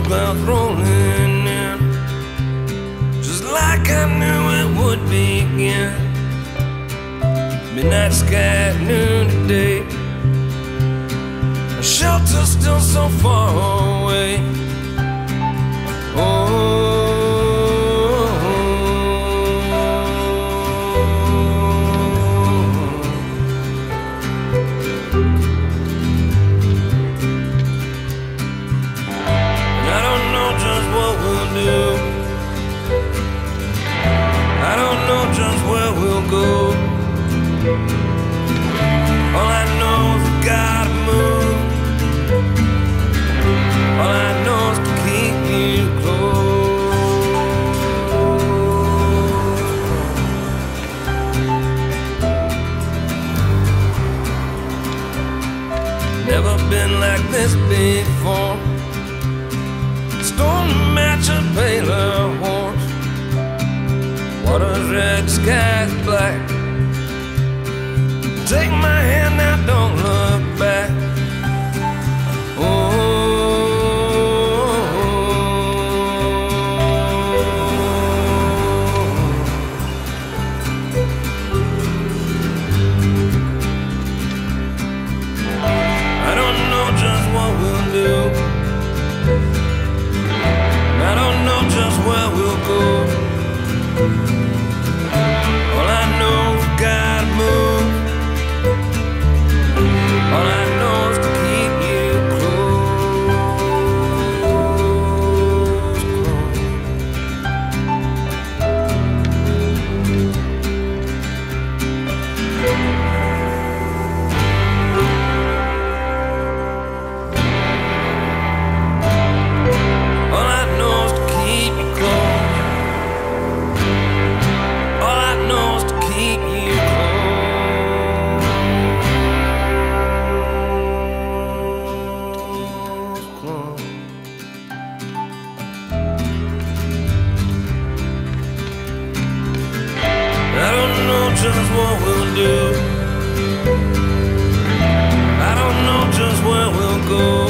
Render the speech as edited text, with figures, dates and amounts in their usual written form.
clouds rolling in, just like I knew it would begin. Midnight sky at noon today, a shelter still so far away. I don't know just where we'll go. All I know is we gotta move. All I know is to keep you close. Never been like this before. Storm match a paler horse. Water's red, sky's black. Take my hand now, don't look back. I don't know just what we'll do. I don't know just where we'll go. All I know is we gotta move. All I know is to keep you close, close. All I know is to keep you close. All I know is to keep you close. I don't know just what we'll do. I don't know just where we'll go.